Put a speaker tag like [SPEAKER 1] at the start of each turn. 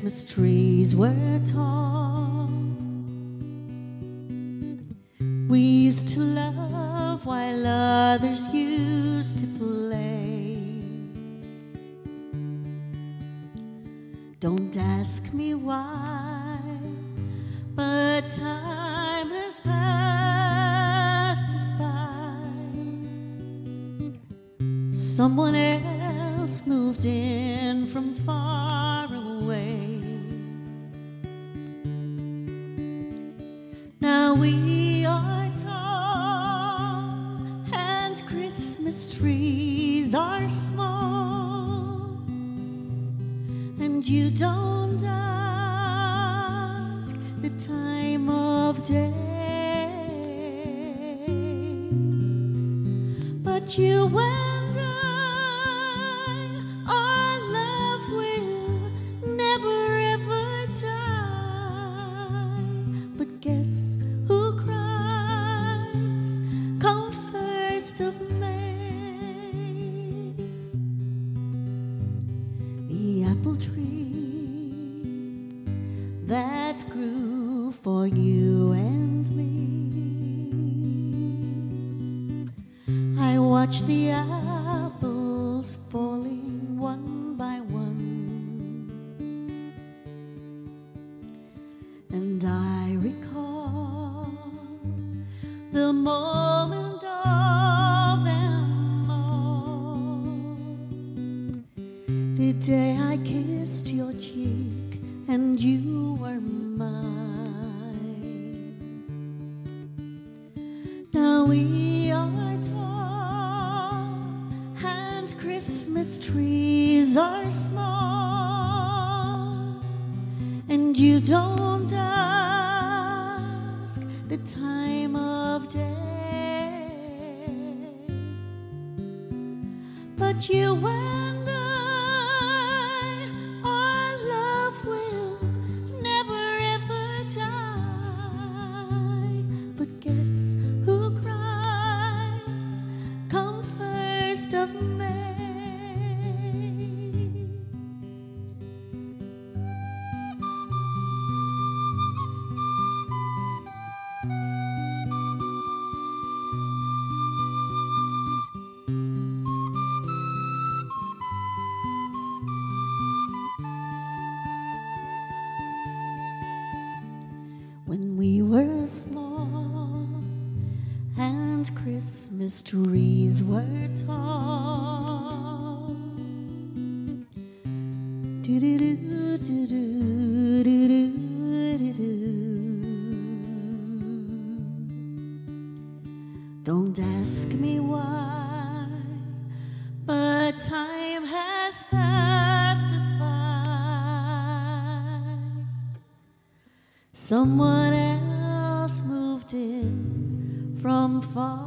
[SPEAKER 1] Christmas trees were tall. We used to love while others used to play. Don't ask me why, but time has passed us by. Someone else moved in from far away. Now we are tall and Christmas trees are small, and you don't ask the time of day, but you and our love will never ever die. But guess who cries come 1st of May? The apple tree that grew for you and me. I watch the apples falling one by one, and I recall the moment of them all, the day I kissed your cheek and you were mine. Now we are tall and Christmas trees are small, and you don't ask the time of day, but you and our love will never ever die. But guess who cries come 1st of May? When we were small and Christmas trees were tall, do-do-do, do-do, do-do, do-do. Don't ask me why, but time has passed us by. Someone else moved in from far